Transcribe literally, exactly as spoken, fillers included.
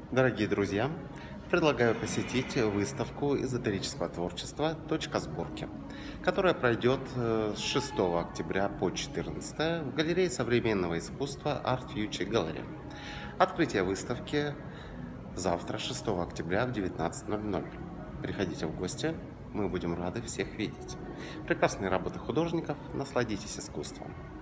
Дорогие друзья, предлагаю посетить выставку эзотерического творчества «Точка сборки», которая пройдет э, с шестого октября по четырнадцатое в галерее современного искусства Art Future Gallery. Открытие выставки завтра, шестого октября в девятнадцать ноль ноль. Приходите в гости, мы будем рады всех видеть. Прекрасные работы художников, насладитесь искусством.